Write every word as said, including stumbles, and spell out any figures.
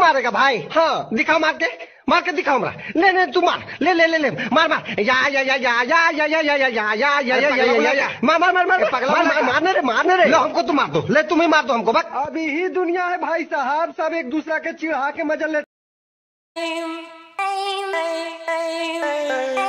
मारेगा भाई? हाँ दिखाओ मार के, मार के दिखाओ हमरा। ले ले तू मार, ले ले ले ले मार मार या या या या या या या या या या या या या या या मार मार मार मार मार मारने रे मारने रे। लो हमको तू मार दो, ले तुम ही मार दो हमको। बक अभी ही दुनिया है भाई साहब, सब एक दूसरा के चिढ़ा के मजा लेते।